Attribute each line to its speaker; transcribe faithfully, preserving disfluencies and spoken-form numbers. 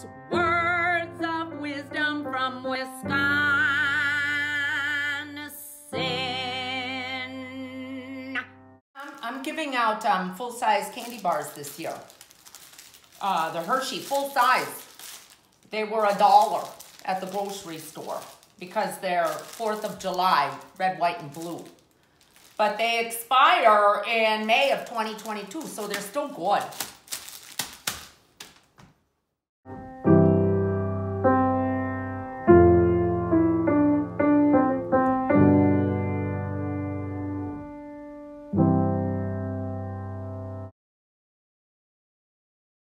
Speaker 1: Farmers, words of wisdom from Wisconsin. I'm, I'm giving out um, full-size candy bars this year. Uh, the Hershey full-size. They were a dollar at the grocery store because they're fourth of July, red, white, and blue. But they expire in May of twenty twenty-two, so they're still good.